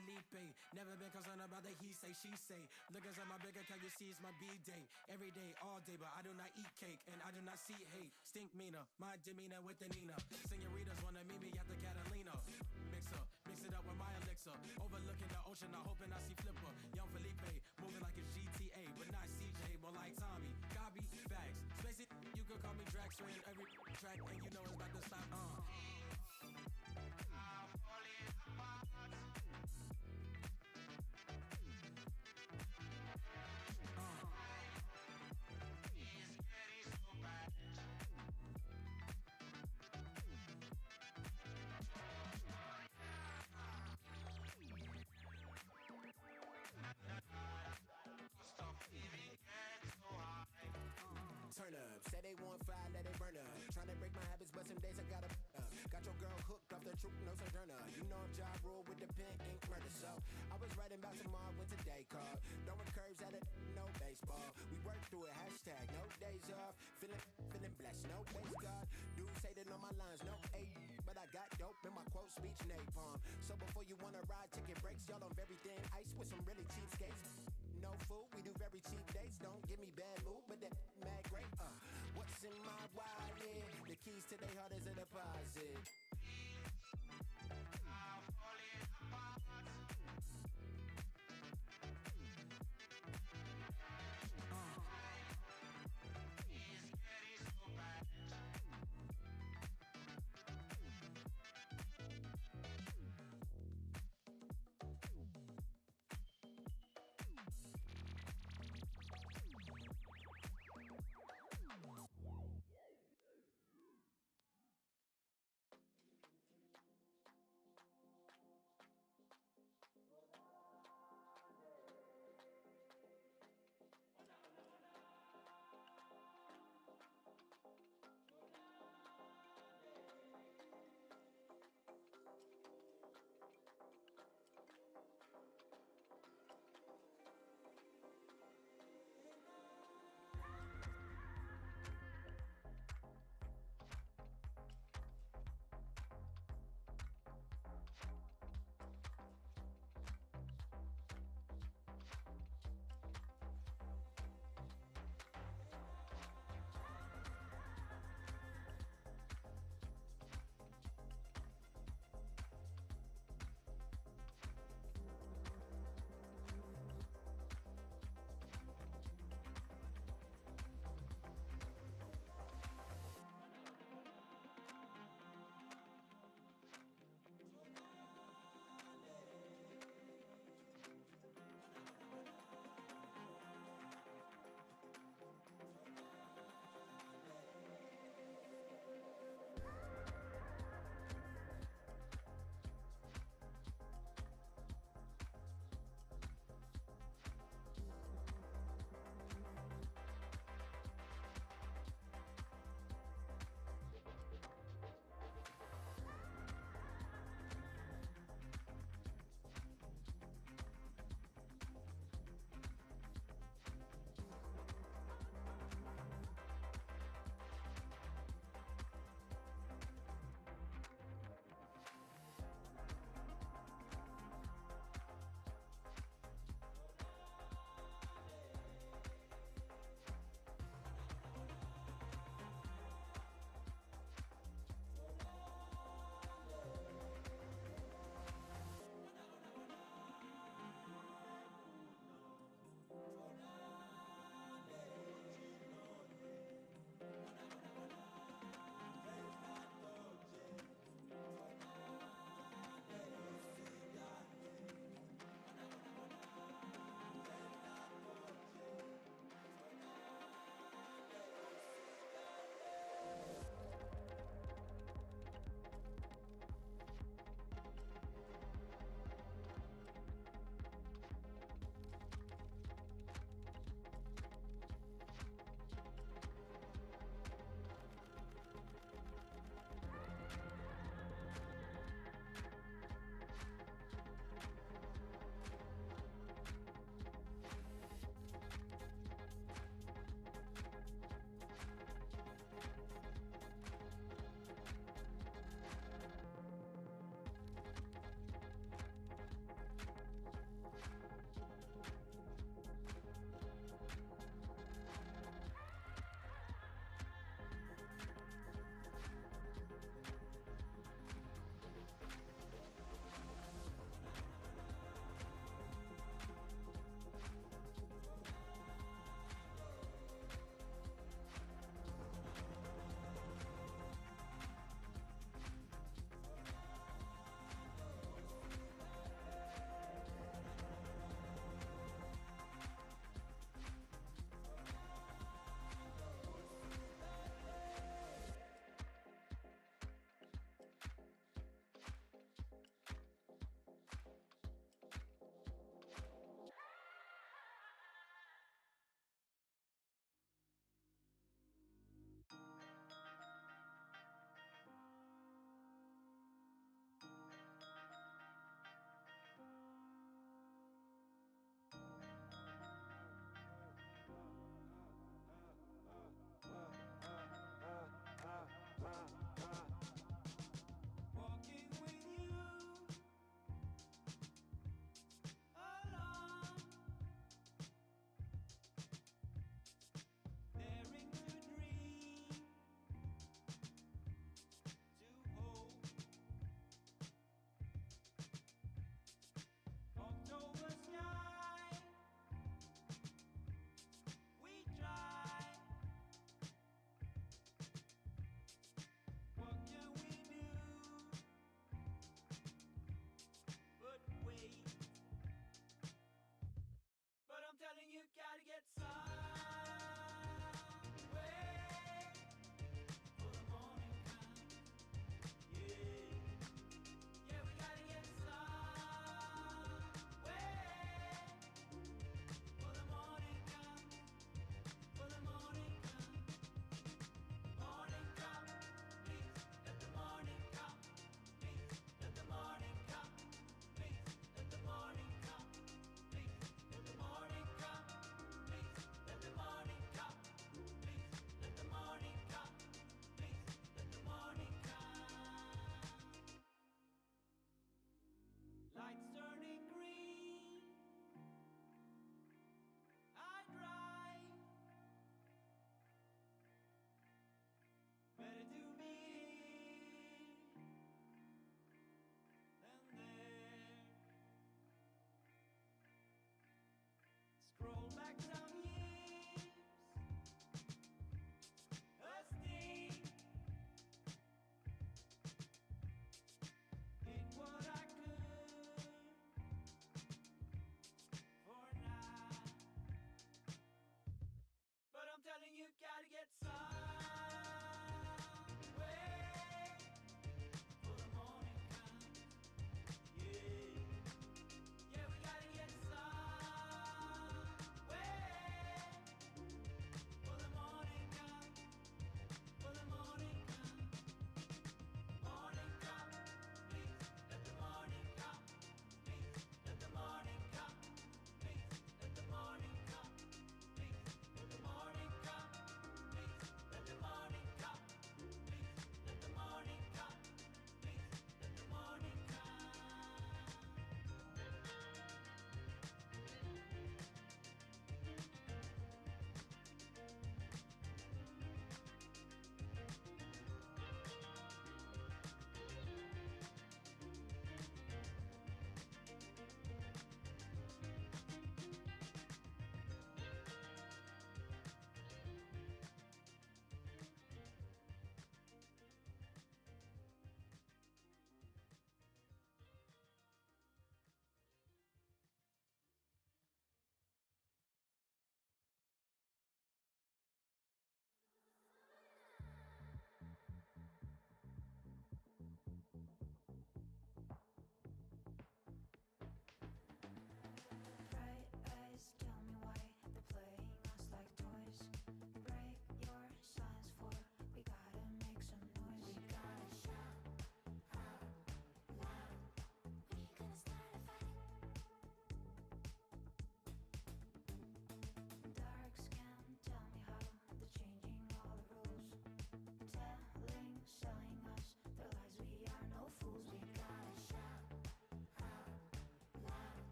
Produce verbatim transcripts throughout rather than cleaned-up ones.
Felipe. Never been concerned about the he say, she say. Look inside my bank account, you see it's my B-day. Every day, all day, but I do not eat cake. And I do not see hate. Stink meaner, my demeanor with the Nina. Senoritas wanna meet me at the Catalina. Mix up, mix it up with my elixir. Overlooking the ocean, I'm hoping I see Flipper. Young Felipe, moving like it's G T A. But not C J, more like Tommy. Copy, facts. Space it, you could call me Drax in every track. And you know it's about to stop, uh. I'm falling apart. Uh. It's getting so bad. Stop feeling get so high. Turn up, say they want fire, let it burn up. Tryna break my habits, but some days I gotta up. Got your girl hooked off the truth, no sojourner. You know I'm Ja Rule with the pen, ink murder. So I was writing about tomorrow, went today called. Throwing curves at it, no baseball. We work through it, hashtag no days off. Feeling, feeling blessed, no base God. Dudes hating on my lines, no eight. But I got dope in my quote speech, napalm. So before you wanna ride, ticket breaks, y'all on very thin ice with some really cheap skates. No food, we do very cheap dates. Don't give me bad mood, but that mad great. Uh, what's in my wallet? The keys to their heart is a deposit. I'm falling apart. Uh. It's getting so bad.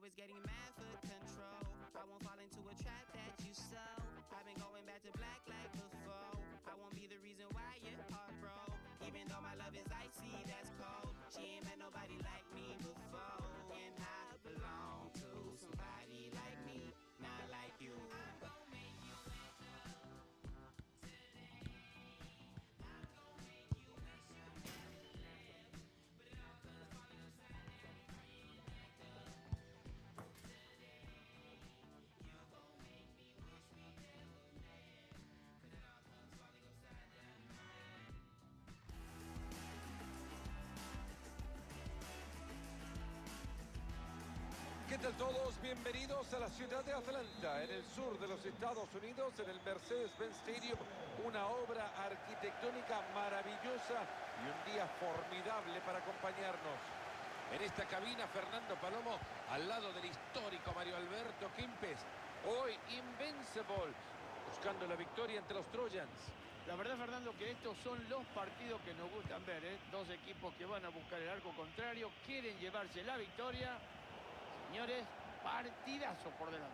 always getting mad for control. I won't fall into a trap that you sow. I've been going back to black like before. I won't be the reason why your heart broke. Even though my love is icy, that's cold. She ain't met nobody like me before. And I belong to somebody like me, not like you. I'm gonna make you wake up today. I'm gonna make you wish you never left. But it all comes falling upside down and reenact up today. You're gonna make me wish we never met. But it all comes falling upside down and reenact. ¿Qué tal todos? Bienvenidos a la ciudad de Atlanta, en el sur de los Estados Unidos, en el Mercedes-Benz Stadium. Una obra arquitectónica maravillosa y un día formidable para acompañarnos. En esta cabina, Fernando Palomo, al lado del histórico Mario Alberto Kempes. Hoy, Invincible, buscando la victoria entre los Trojans. La verdad, Fernando, que estos son los partidos que nos gustan ver, ¿eh? Dos equipos que van a buscar el arco contrario, quieren llevarse la victoria. Señores, partidazo por delante.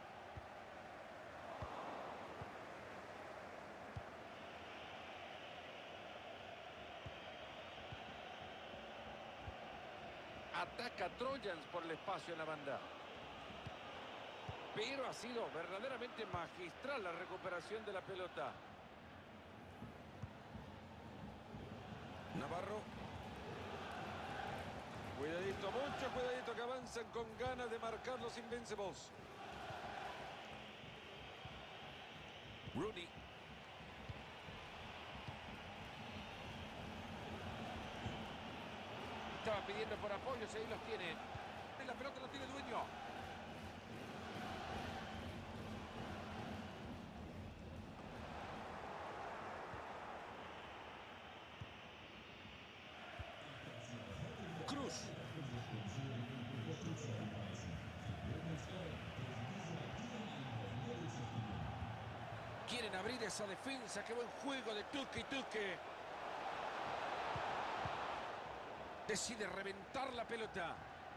Ataca Trojans por el espacio en la banda. Pero ha sido verdaderamente magistral la recuperación de la pelota. Navarro. Cuidadito, mucho cuidadito, que avanzan con ganas de marcar los Invincibles. Rooney. Estaba pidiendo por apoyos y ahí los tiene. La pelota no tiene dueño. Cruz. Quieren abrir esa defensa. Qué buen juego de Tuque y Tuque. Decide reventar la pelota.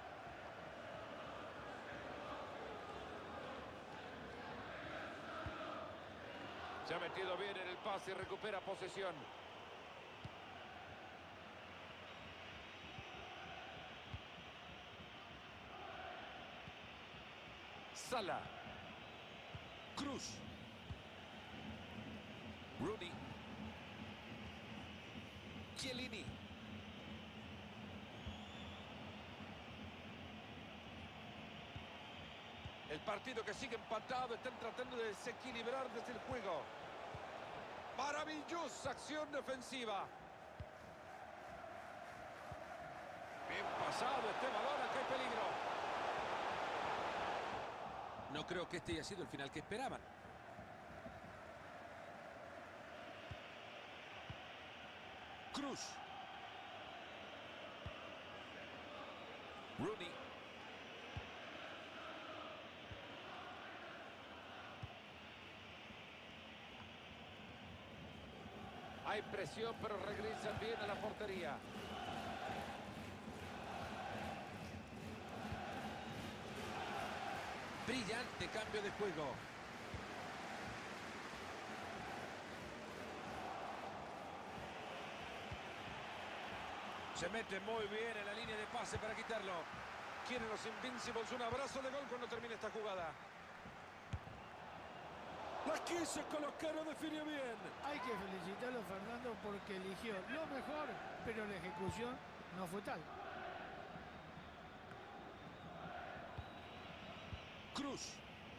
Se ha metido bien en el pase y recupera posesión. Sala. Cruz. Rooney. Chiellini. El partido que sigue empatado, están tratando de desequilibrar desde el juego. Maravillosa acción defensiva. Bien pasado este balón, acá hay peligro. No creo que este haya sido el final que esperaban. Cruz. Rooney. Hay presión, pero regresan bien a la portería. Brillante cambio de juego. Se mete muy bien en la línea de pase para quitarlo. Quieren los Invincibles un abrazo de gol cuando termine esta jugada. La quiso colocar, o definió bien. Hay que felicitarlo, Fernando, porque eligió lo mejor, pero la ejecución no fue tal. Cruz.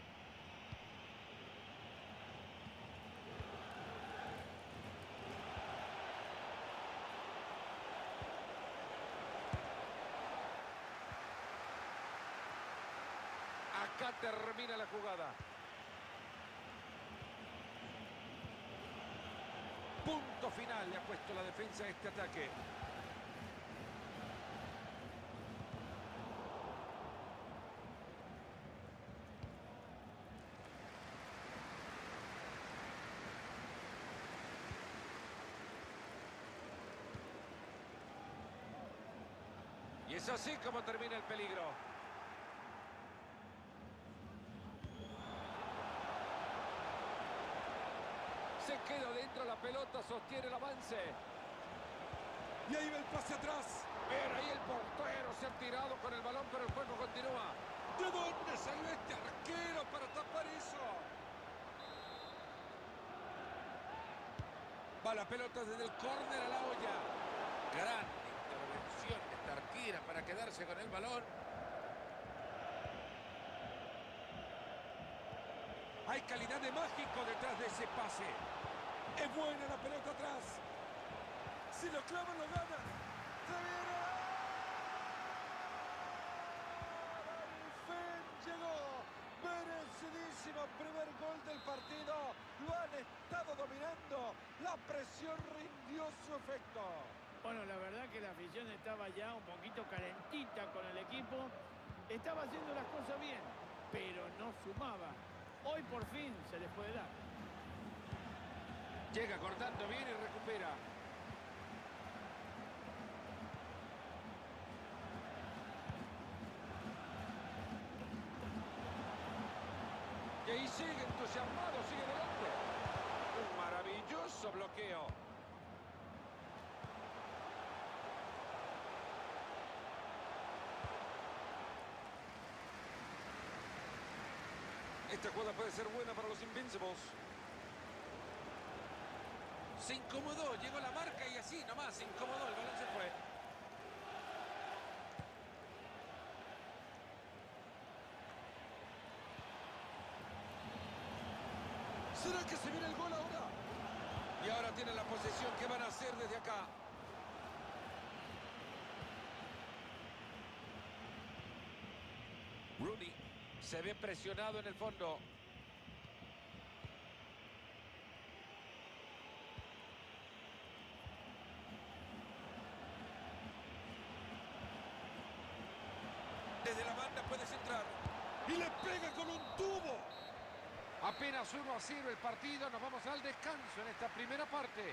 Acá termina la jugada. Punto final le ha puesto la defensa a este ataque. Y es así como termina el peligro. Se queda dentro la pelota, sostiene el avance. Y ahí va el pase atrás. Pero ahí el portero se ha tirado con el balón, pero el juego continúa. ¿De dónde salió este arquero para tapar eso? Va la pelota desde el córner a la olla. Gran intervención de esta arquera para quedarse con el balón. Hay calidad de mágico detrás de ese pase. Es buena la pelota atrás. Si lo clavan, lo gana. ¡Se viene! ¡Al fin llegó! Merecidísimo primer gol del partido. Lo han estado dominando. La presión rindió su efecto. Bueno, la verdad que la afición estaba ya un poquito calentita con el equipo. Estaba haciendo las cosas bien, pero no sumaba. Hoy por fin se les puede dar. Llega cortando bien y recupera. Y ahí sigue entusiasmado, sigue delante. Un maravilloso bloqueo. Esta jugada puede ser buena para los Invincibles. Se incomodó, llegó la marca y así nomás se incomodó, el balón se fue. ¿Será que se viene el gol ahora? Y ahora tienen la posesión. ¿Qué van a hacer desde acá? Rooney se ve presionado en el fondo. Desde la banda puede centrar. Y le pega con un tubo. Apenas uno a cero el partido. Nos vamos al descanso en esta primera parte.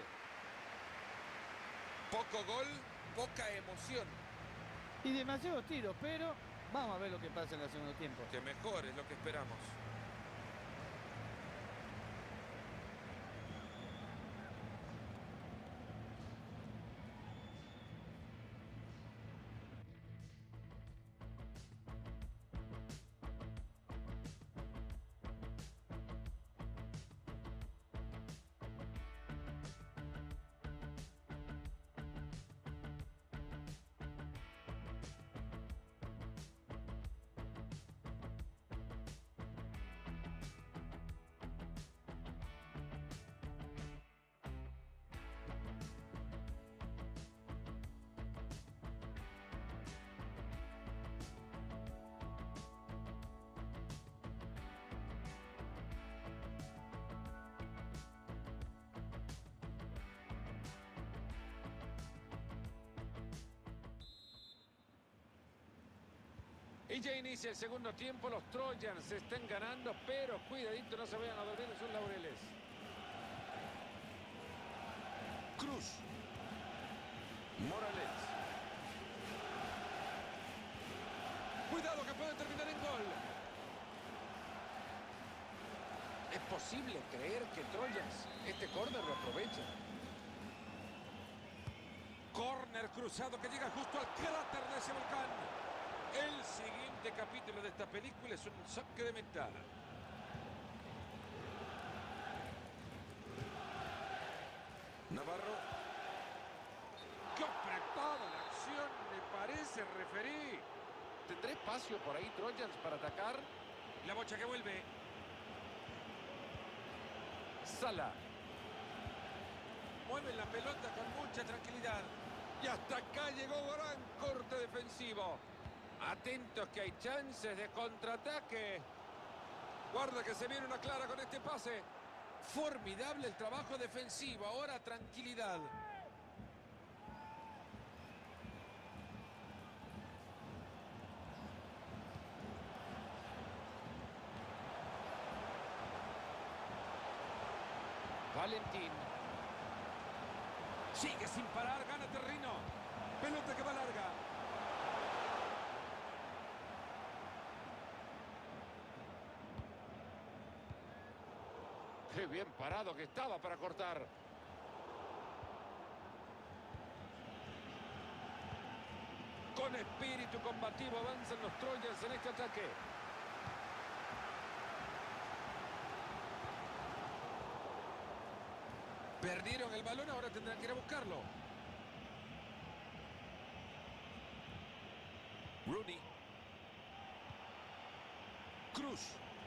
Poco gol, poca emoción. Y demasiados tiros, pero vamos a ver lo que pasa en el segundo tiempo. Que mejor es lo que esperamos. Y ya inicia el segundo tiempo. Los Trojans se están ganando, pero cuidadito, no se vayan a dormir en sus laureles. Cruz. Morales. Cuidado que puede terminar en gol. Es posible creer que Trojans este córner lo aprovecha. Córner cruzado que llega justo al cráter de ese volcán. El siguiente capítulo de esta película es un saque de ventaja. Navarro. ¡Qué apretada la acción! Me parece, referí. ¿Tendrá espacio por ahí Trojans para atacar? La bocha que vuelve. Sala. Mueven la pelota con mucha tranquilidad. Y hasta acá llegó gran corte defensivo. Atentos que hay chances de contraataque. Guarda que se viene una clara con este pase. Formidable el trabajo defensivo. Ahora tranquilidad. Valentín. Sigue sin parar, gana terreno. Pelota que va larga. Qué bien parado que estaba para cortar. Con espíritu combativo avanzan los Trojans en este ataque. Perdieron el balón, ahora tendrán que ir a buscarlo. Rooney. Cruz.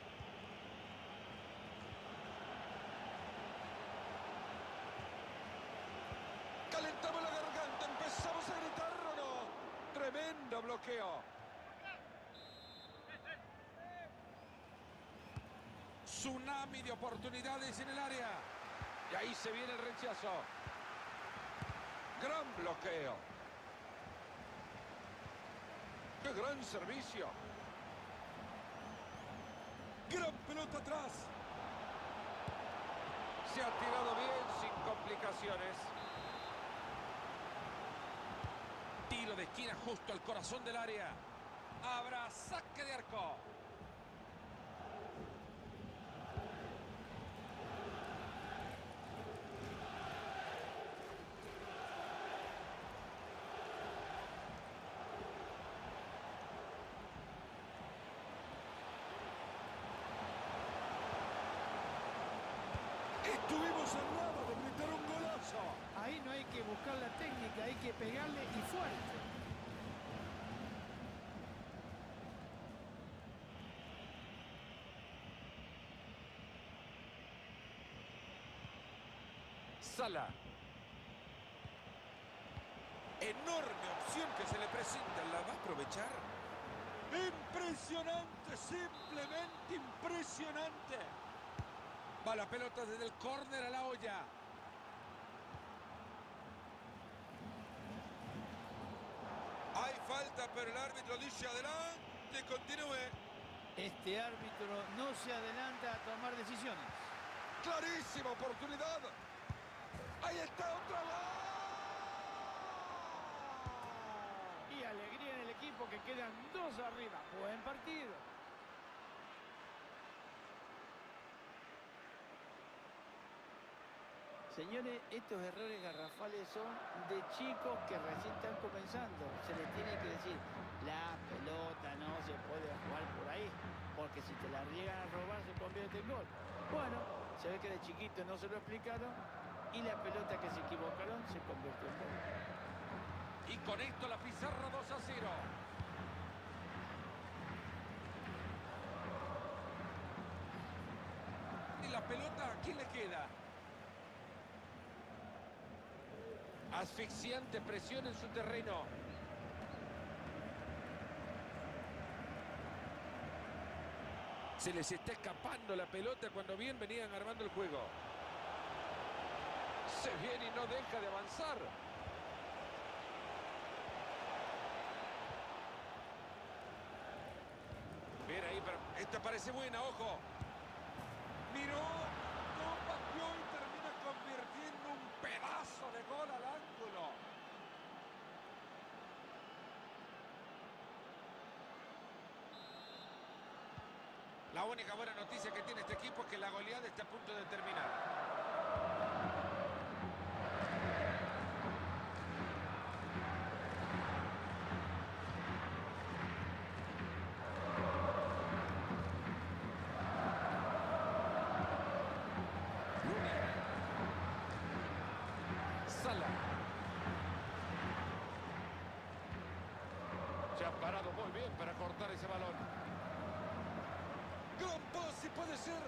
Calentamos la garganta, empezamos a gritar o no. Tremendo bloqueo. Tsunami de oportunidades en el área. Y ahí se viene el rechazo. Gran bloqueo. ¡Qué gran servicio! ¡Gran pelota atrás! Se ha tirado bien sin complicaciones. Tiro de esquina justo al corazón del área. Habrá saque de arco. Estuvimos a nada de gritar un golazo. Ahí no hay que buscar la técnica, hay que pegarle y fuerte. Sala. Enorme opción que se le presenta. ¿La va a aprovechar? Impresionante, simplemente impresionante. Va la pelota desde el córner a la olla. Hay falta, pero el árbitro dice adelante, continúe. Este árbitro no se adelanta a tomar decisiones. Clarísima oportunidad. Ahí está otra vez. Y alegría en el equipo que quedan dos arriba. Buen partido. Señores, estos errores garrafales son de chicos que recién están comenzando. Se les tiene que decir, la pelota no se puede jugar por ahí, porque si te la llegan a robar se convierte en gol. Bueno, se ve que de chiquito no se lo explicaron y la pelota que se equivocaron se convirtió en gol. Y con esto la pizarra dos a cero. Y la pelota, ¿a quién le queda? Asfixiante presión en su terreno. Se les está escapando la pelota cuando bien venían armando el juego. Se viene y no deja de avanzar. Mira ahí, pero esta parece buena, ojo. Miró, no pateó y termina convirtiendo un pedazo de gol al ángulo. La única buena noticia que tiene este equipo es que la goleada está a punto de terminar. Sala. Se ha parado muy bien para cortar ese balón. Gran pase puede ser.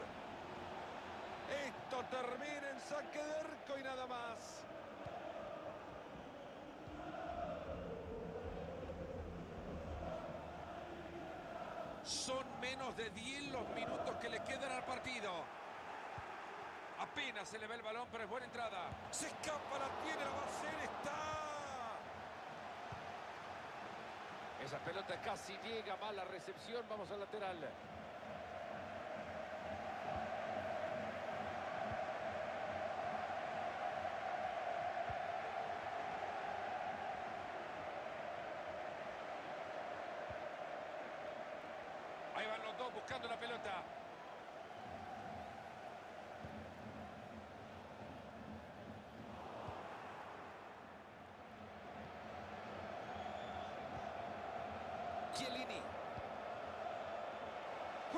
Esto termina en saque de arco y nada más. Son menos de diez los minutos que le quedan al partido. Apenas se le ve el balón, pero es buena entrada. Se escapa, la tiene, la va a hacer, está. Esa pelota casi llega, mala recepción, vamos al lateral. Ahí van los dos buscando la pelota.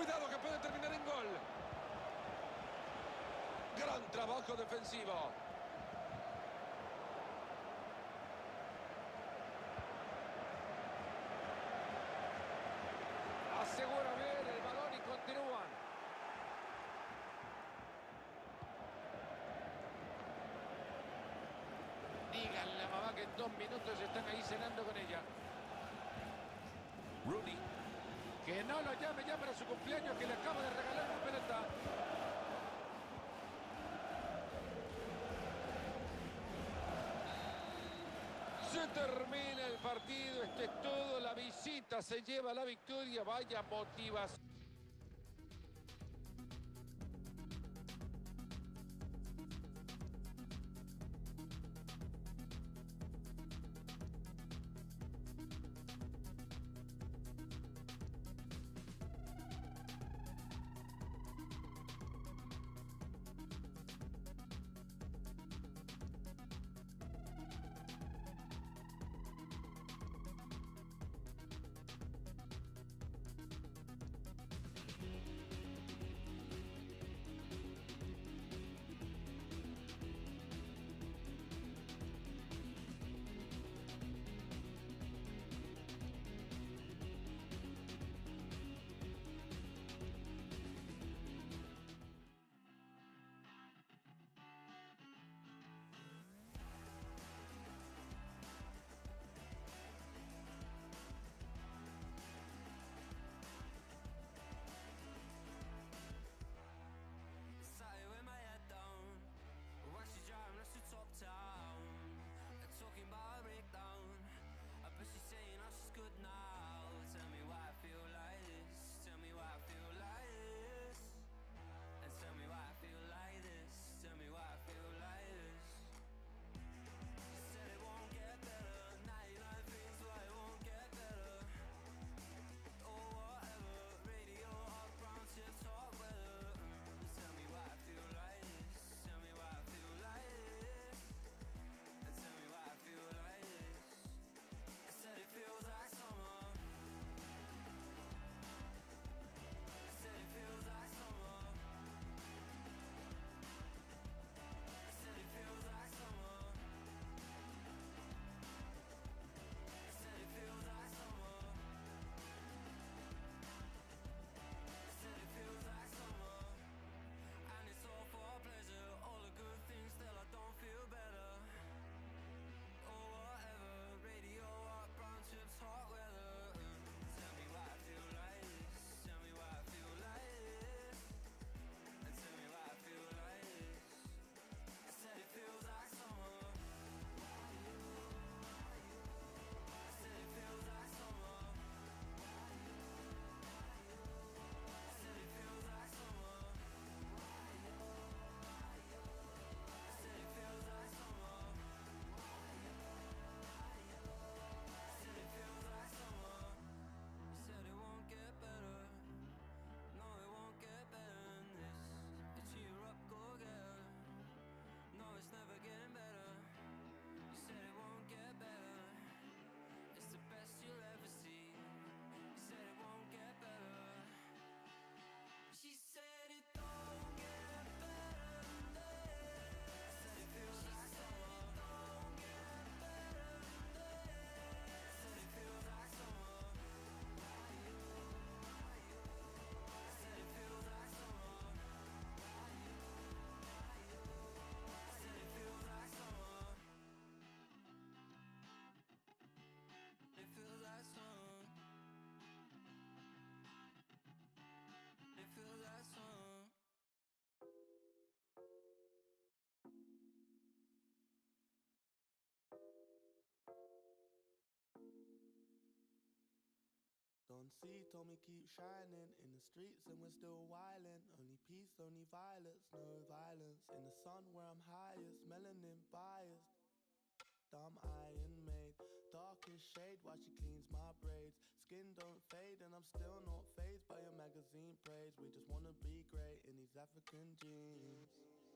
Cuidado que puede terminar en gol. Gran trabajo defensivo. Asegura bien el balón y continúan. Díganle a mamá que en dos minutos están ahí cenando con ella. Rooney. Que no lo llame ya para su cumpleaños, que le acaba de regalar una pelota. Se termina el partido, esto es todo, la visita se lleva la victoria, vaya motivación. Don't see, told me keep shining in the streets and we're still wildin'. Only peace, only violence, no violence. In the sun where I'm highest, melanin biased. Dumb iron made, darkest shade while she cleans my braids. Skin don't fade and I'm still not fazed by your magazine praise. We just wanna be great in these African jeans.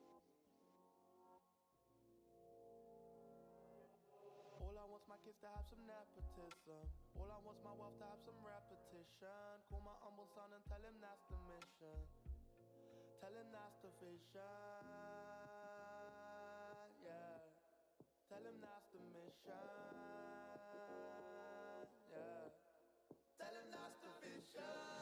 All I want's my kids to have some nepotism. All I want's my wealth to have some repetition. Call my humble son and tell him that's the mission. Tell him that's the vision. Yeah. Tell him that's the mission. Yeah. Tell him that's the vision.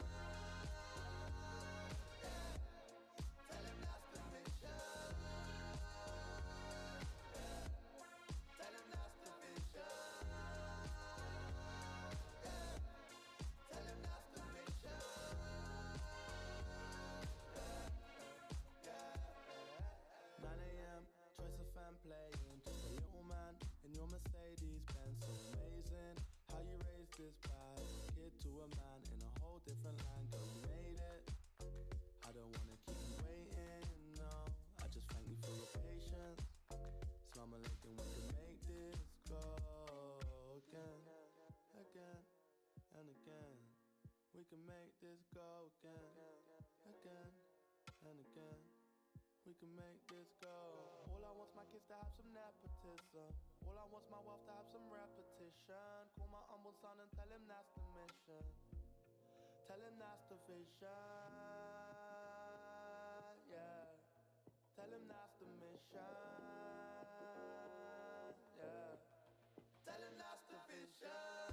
Playing just a little man in your Mercedes Benz. So amazing how you raised this bad kid to a man in a whole different land. Girl, you made it. I don't wanna keep you waiting, no. I just thank you for your patience. Slum a lake and we can make this go again, again and again. We can make this go again, again and again. We can make this go. All I want's my kids to have some nepotism. All I want's my wealth to have some repetition. Call my humble son and tell him that's the mission. Tell him that's the vision. Yeah. Tell him that's the mission. Yeah. Tell him that's the vision.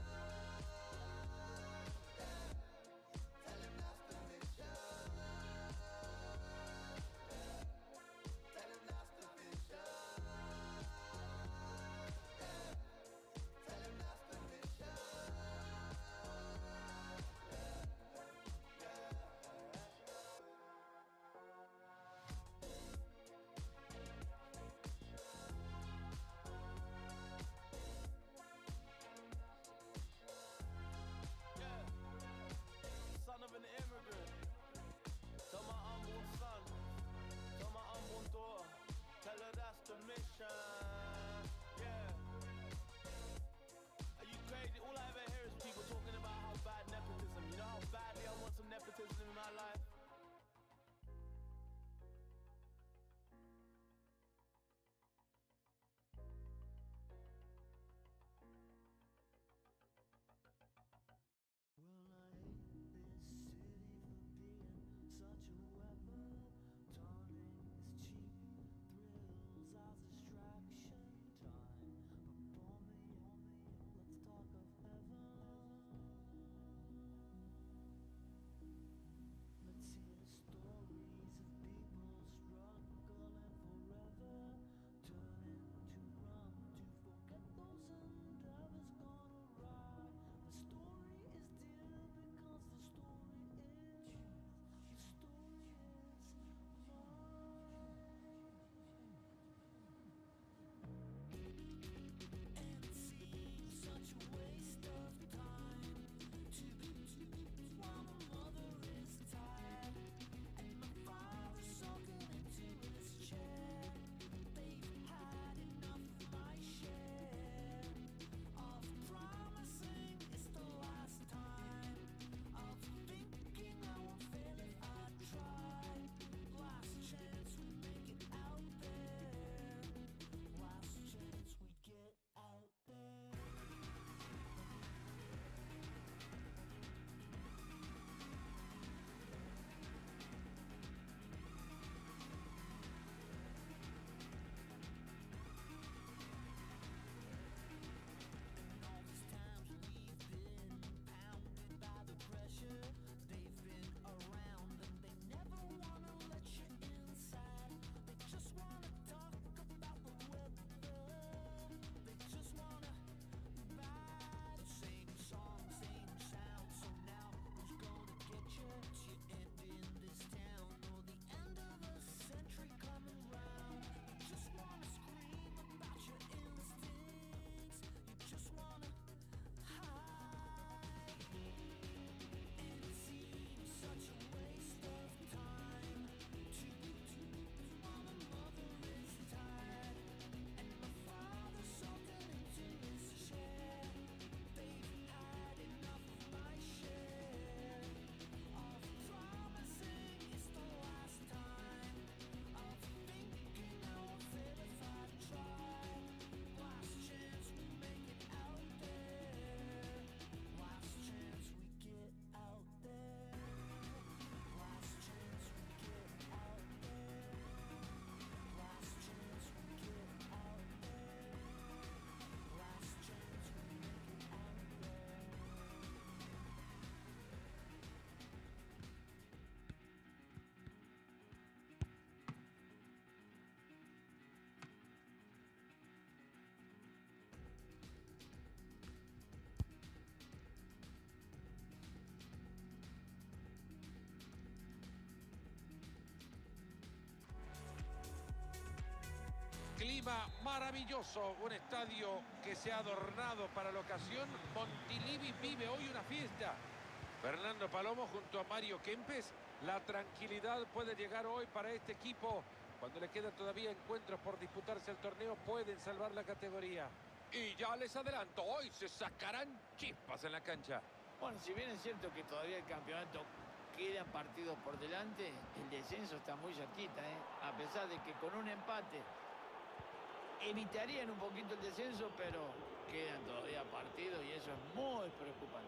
clima maravilloso, un estadio que se ha adornado para la ocasión. Montilivi vive hoy una fiesta. Fernando Palomo junto a Mario Kempes. La tranquilidad puede llegar hoy para este equipo. Cuando le quedan todavía encuentros por disputarse el torneo, pueden salvar la categoría. Y ya les adelanto, hoy se sacarán chispas en la cancha. Bueno, si bien es cierto que todavía el campeonato quedan partidos por delante, el descenso está muy cerquita, ¿eh? A pesar de que con un empate evitarían un poquito el descenso, pero quedan todavía partidos y eso es muy preocupante.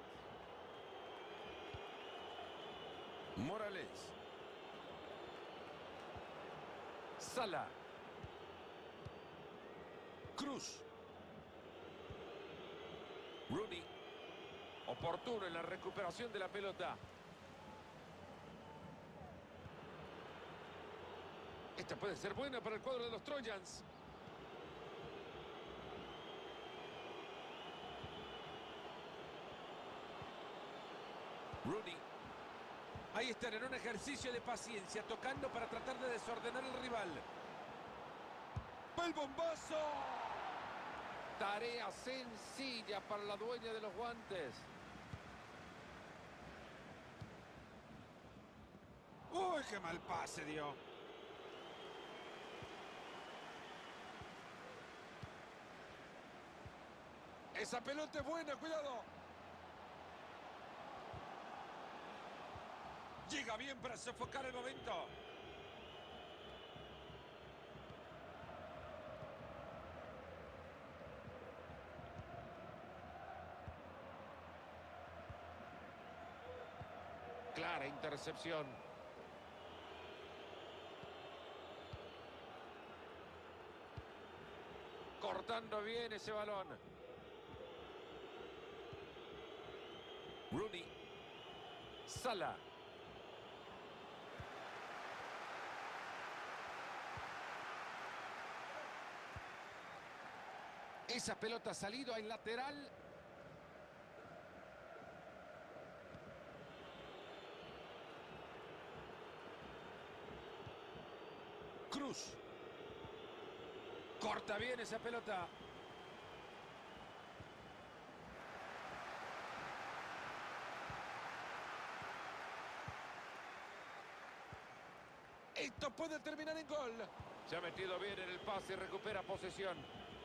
Morales. Sala. Cruz. Rooney. Oportuno en la recuperación de la pelota. Esta puede ser buena para el cuadro de los Trojans. Rooney. Ahí están en un ejercicio de paciencia, tocando para tratar de desordenar al rival. ¡El bombazo! Tarea sencilla para la dueña de los guantes. ¡Uy, qué mal pase dio! Esa pelota es buena, cuidado. Llega bien para sofocar el momento. Clara intercepción. Cortando bien ese balón. Rooney. Sala. Esa pelota ha salido al lateral. Cruz. Corta bien esa pelota. Esto puede terminar en gol. Se ha metido bien en el pase y recupera posesión.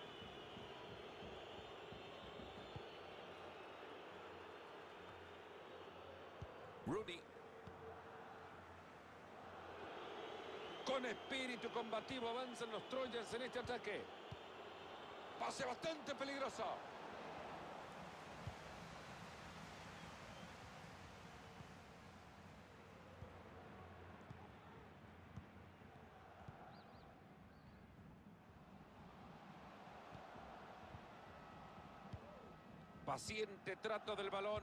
Rooney. Con espíritu combativo avanzan los Trojans en este ataque. Pase bastante peligroso. Paciente trato del balón.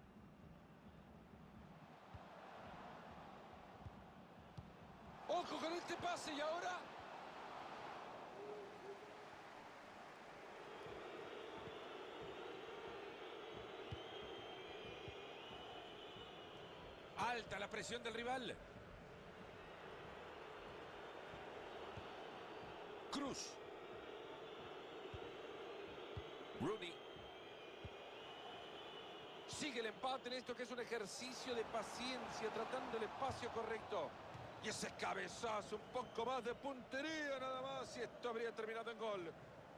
Ojo con este pase y ahora. Alta la presión del rival. Cruz. Rooney. Sigue el empate en esto que es un ejercicio de paciencia, tratando el espacio correcto. Y ese cabezazo, un poco más de puntería nada más, y esto habría terminado en gol.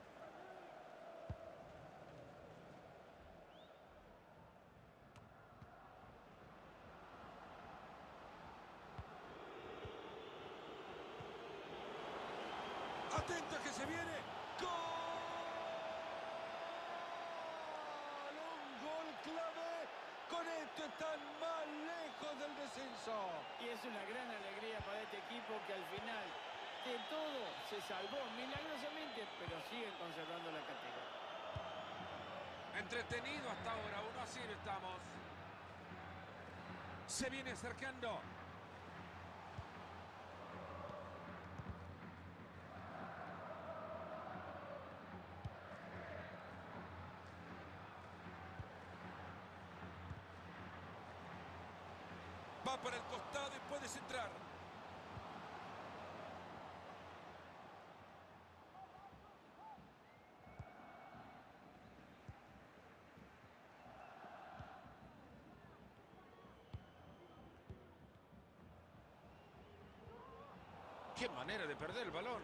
Atento que se viene. ¡Gol! Un gol clave. Con esto están más lejos del descenso. Y es una gran alegría para este equipo que al final de todo se salvó milagrosamente, pero siguen conservando la categoría. Entretenido hasta ahora, uno a cero estamos. Se viene acercando. Va por el costado y puede centrar. ¡Qué manera de perder el balón!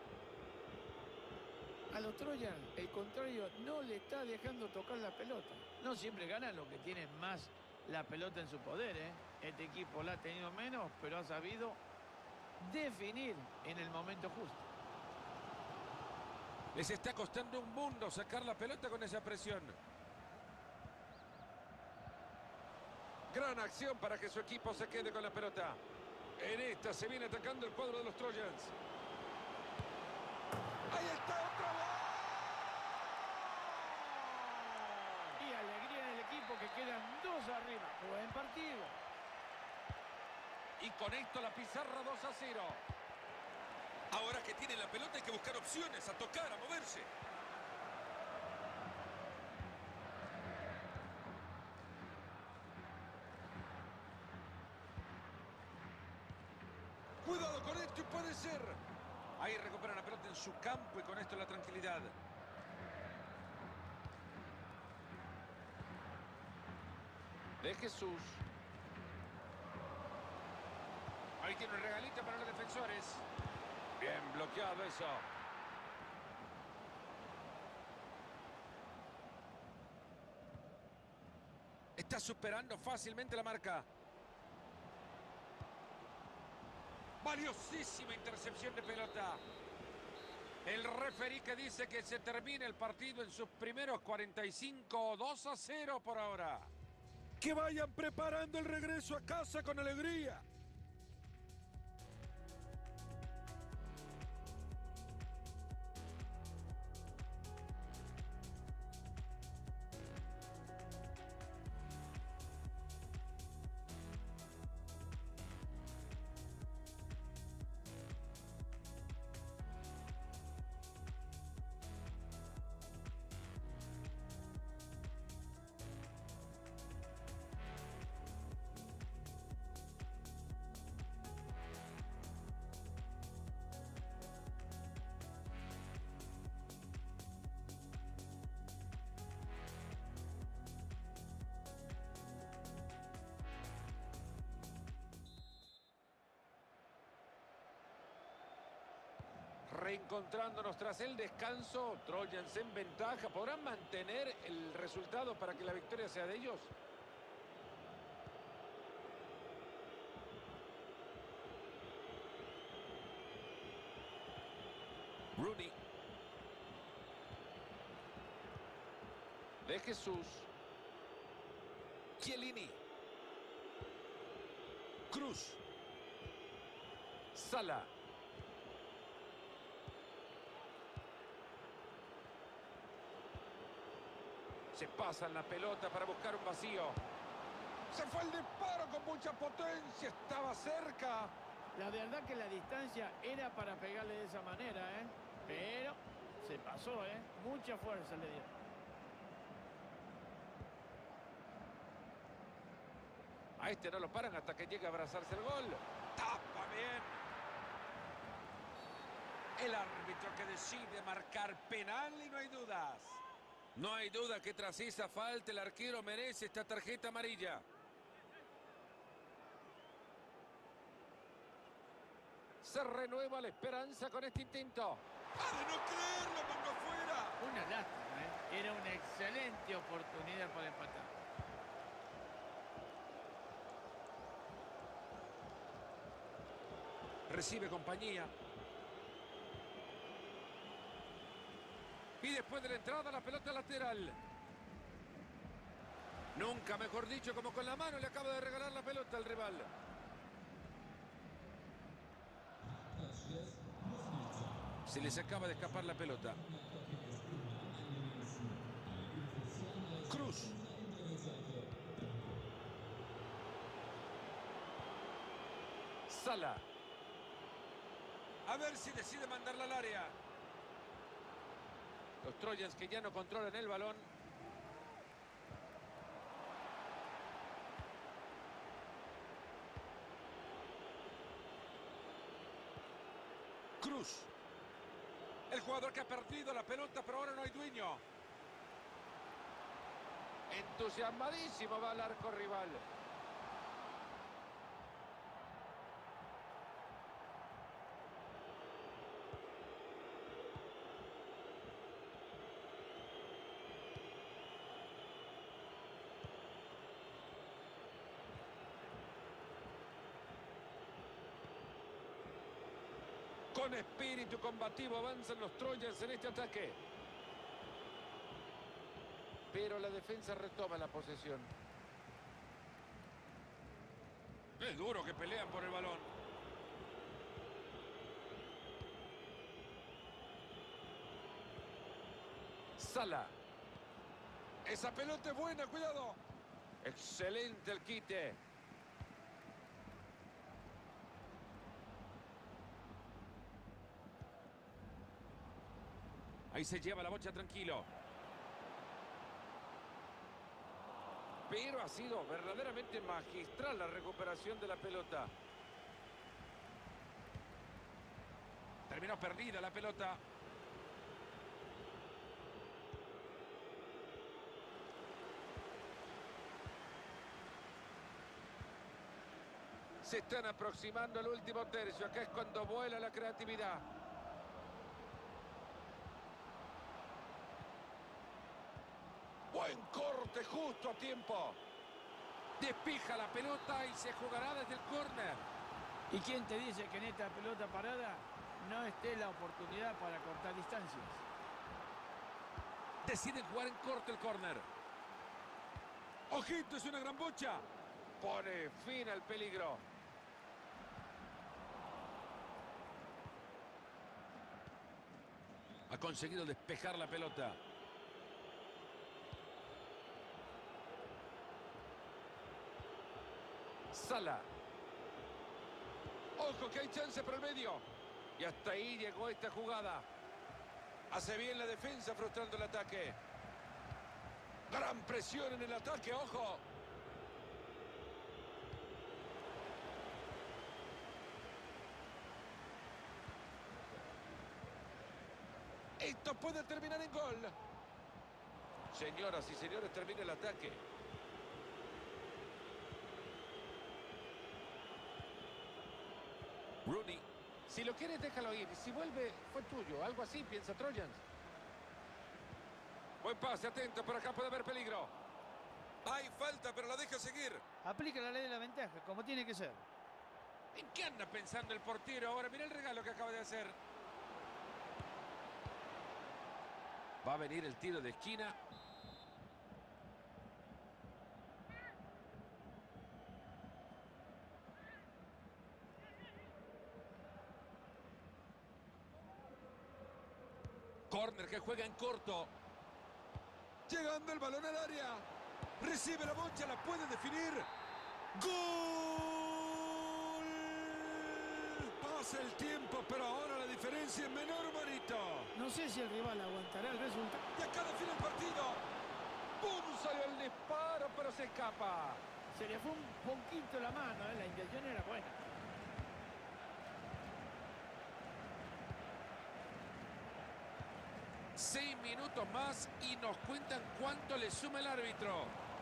A los Troyans, el contrario, no le está dejando tocar la pelota. No siempre ganan los que tienen más la pelota en su poder, ¿eh? Este equipo la ha tenido menos, pero ha sabido definir en el momento justo. Les está costando un mundo sacar la pelota con esa presión. Gran acción para que su equipo se quede con la pelota. En esta se viene atacando el cuadro de los Trojans. ¡Ahí está otra vez! Y alegría en el equipo que quedan dos arriba. Buen partido. Y con esto la pizarra dos a cero. Ahora que tiene la pelota hay que buscar opciones, a tocar, a moverse. Cuidado con esto, puede ser. Ahí recupera la pelota en su campo y con esto la tranquilidad. De Jesús. Ahí tiene un regalito para los defensores. Bien bloqueado eso. Está superando fácilmente la marca. Valiosísima intercepción de pelota. El referí que dice que se termina el partido en sus primeros cuarenta y cinco, dos a cero por ahora. Que vayan preparando el regreso a casa con alegría. Reencontrándonos tras el descanso, Trojans en ventaja. ¿Podrán mantener el resultado para que la victoria sea de ellos? Rooney. De Jesús. Chiellini. Cruz. Sala. Se pasan la pelota para buscar un vacío. Se fue el disparo con mucha potencia. Estaba cerca. La verdad que la distancia era para pegarle de esa manera, ¿eh? Pero se pasó, ¿eh? Mucha fuerza le dio. A este no lo paran hasta que llegue a abrazarse el gol. Tapa bien. El árbitro que decide marcar penal y no hay dudas. No hay duda que tras esa falta el arquero merece esta tarjeta amarilla. Se renueva la esperanza con este intento. ¡Ah, de no creerlo, mandó fuera! Una lástima, ¿eh? Era una excelente oportunidad para empatar. Recibe compañía. Y después de la entrada, la pelota lateral. Nunca mejor dicho, como con la mano le acaba de regalar la pelota al rival. Se les acaba de escapar la pelota. Cruz. Sala. A ver si decide mandarla al área. Los Trojans que ya no controlan el balón. Cruz. El jugador que ha perdido la pelota, pero ahora no hay dueño. Entusiasmadísimo va al arco rival. Con espíritu combativo avanzan los Trojans en este ataque. Pero la defensa retoma la posesión. Es duro que pelean por el balón. Sala. Esa pelota es buena, cuidado. Excelente el quite. Ahí se lleva la bocha tranquilo. Pero ha sido verdaderamente magistral la recuperación de la pelota. Terminó perdida la pelota. Se están aproximando al último tercio. Acá es cuando vuela la creatividad. Buen corte justo a tiempo. Despija la pelota y se jugará desde el córner. ¿Y quién te dice que en esta pelota parada no esté la oportunidad para cortar distancias? Deciden jugar en corto el córner. ¡Ojito! Es una gran bocha. Pone fin al peligro. Ha conseguido despejar la pelota. Sala. Ojo que hay chance por el medio. Y hasta ahí llegó esta jugada. Hace bien la defensa frustrando el ataque. Gran presión en el ataque, ojo. Esto puede terminar en gol. Señoras y señores, termina el ataque. Rooney. Si lo quieres, déjalo ir. Si vuelve, fue tuyo. Algo así, piensa Trojans. Buen pase, atento, por acá puede haber peligro. Hay falta, pero la deja seguir. Aplica la ley de la ventaja, como tiene que ser. ¿En qué anda pensando el portero ahora? Mira el regalo que acaba de hacer. Va a venir el tiro de esquina. Corner que juega en corto. Llegando el balón al área. Recibe la bocha, la puede definir. ¡Gol! Pasa el tiempo, pero ahora la diferencia es menor, Marito. No sé si el rival aguantará el resultado. Y acá define el partido. ¡Pum! Salió el disparo, pero se escapa. Se le fue un poquito la mano, ¿eh? La intención era buena. Seis minutos más y nos cuentan cuánto le suma el árbitro.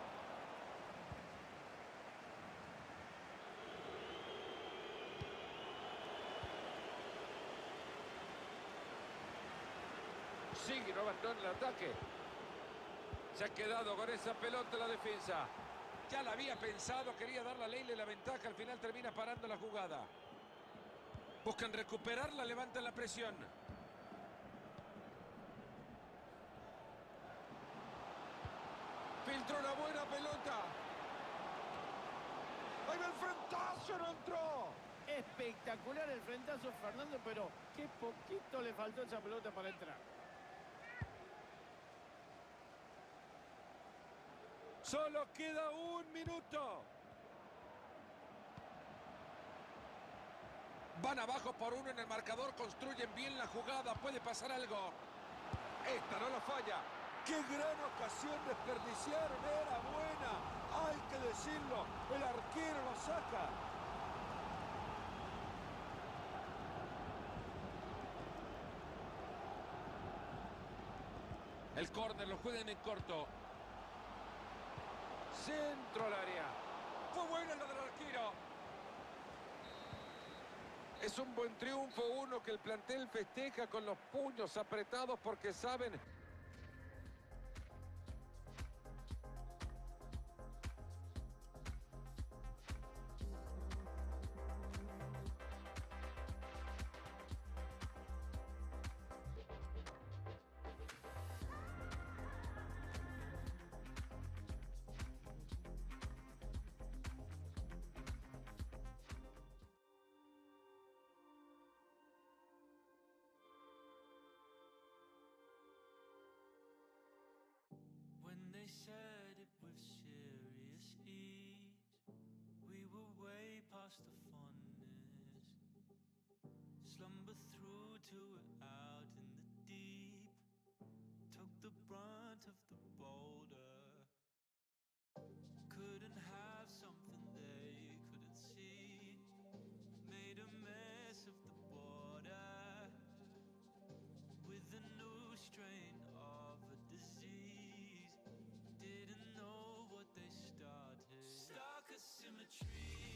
Sigue, no abandona el ataque. Se ha quedado con esa pelota la defensa. Ya la había pensado, quería dar la Leile la ventaja, al final termina parando la jugada. Buscan recuperarla, levantan la presión. Filtró una buena pelota. ¡Ahí va el frentazo! ¡No entró! Espectacular el frentazo, Fernando, pero qué poquito le faltó esa pelota para entrar. Solo queda un minuto. Van abajo por uno en el marcador, construyen bien la jugada, puede pasar algo. Esta no la falla. ¡Qué gran ocasión desperdiciaron! ¡Era buena! ¡Hay que decirlo! El arquero lo saca. El córner lo juegan en corto. Centro al área. Fue buena la del arquero. Es un buen triunfo, uno que el plantel festeja con los puños apretados porque saben Slumber through to it out in the deep. Took the brunt of the boulder. Couldn't have something they couldn't see. Made a mess of the border with a new strain of a disease. Didn't know what they started. Stark asymmetry.